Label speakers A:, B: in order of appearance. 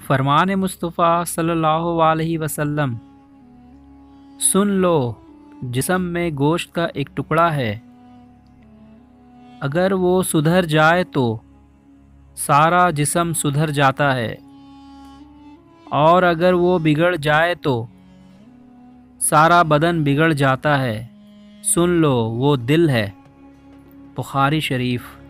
A: फरमान मुस्तफ़ा सल्लल्लाहु अलैहि वसल्लम, सुन लो, जिस्म में गोश्त का एक टुकड़ा है, अगर वो सुधर जाए तो सारा जिस्म सुधर जाता है, और अगर वो बिगड़ जाए तो सारा बदन बिगड़ जाता है। सुन लो, वो दिल है। बुखारी शरीफ।